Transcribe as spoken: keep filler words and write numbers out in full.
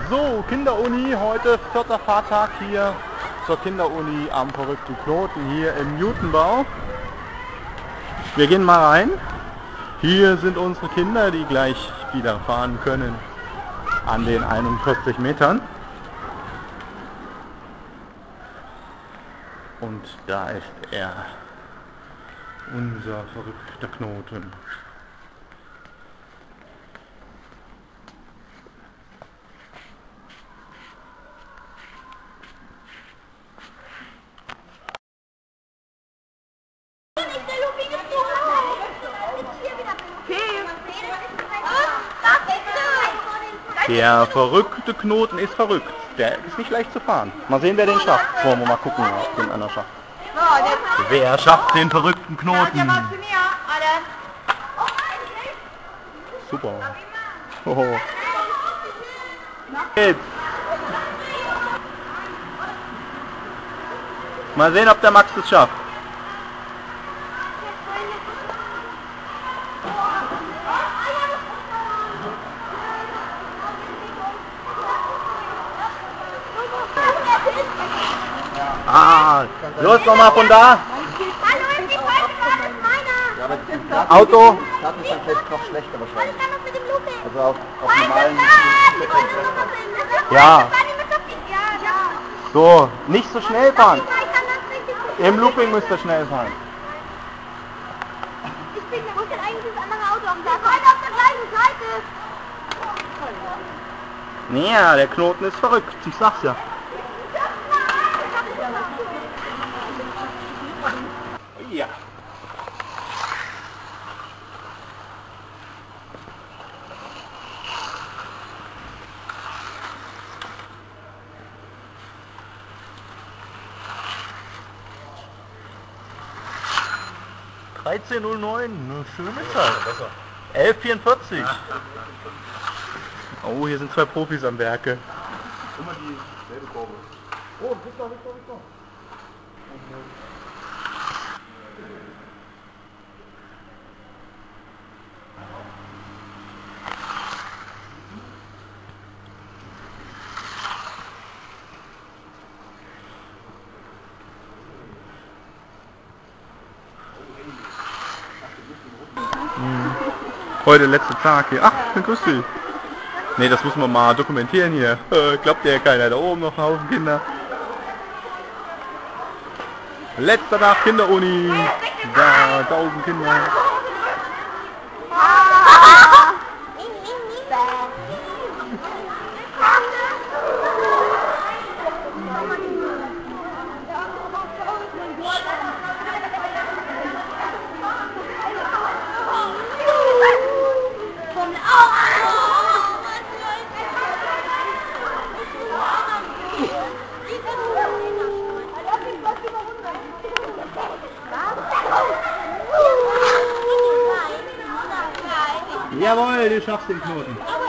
So, Kinderuni, heute vierter Fahrtag hier zur Kinderuni am verrückten Knoten hier im Newtonbau. Wir gehen mal rein. Hier sind unsere Kinder, die gleich wieder fahren können an den einundvierzig Metern. Und da ist er, unser verrückter Knoten. Der verrückte Knoten ist verrückt. Der ist nicht leicht zu fahren. Mal sehen, wer den schafft. Wollen wir mal gucken, ob den einer schafft. Wer schafft den verrückten Knoten? Super. Hoho. Jetzt. Mal sehen, ob der Max es schafft. Ah, los nochmal von da. Auto. Das ist dann vielleicht noch schlechter wahrscheinlich. Also auf, auf normalen. Ja. So, nicht so schnell fahren. Im Looping müsst ihr schnell fahren. Ich bin wo ist denn eigentlich das andere Auto am Tag? Halt auf der gleichen Seite. Ja, der Knoten ist verrückt, ich sag's ja. Ja. dreizehn null neun, eine schöne Zeit. elf vierundvierzig. Oh, hier sind zwei Profis am Werke. Immer dieselbe Kurve. Oh, Victor, Victor, Victor. Heute letzter Tag hier. Ach, grüß dich. Ne, das müssen wir mal dokumentieren hier. Äh, glaubt ja keiner, da oben noch ein Haufen Kinder. Letzter Tag Kinderuni. Da, tausend Kinder. Jawohl, du schaffst den Knoten.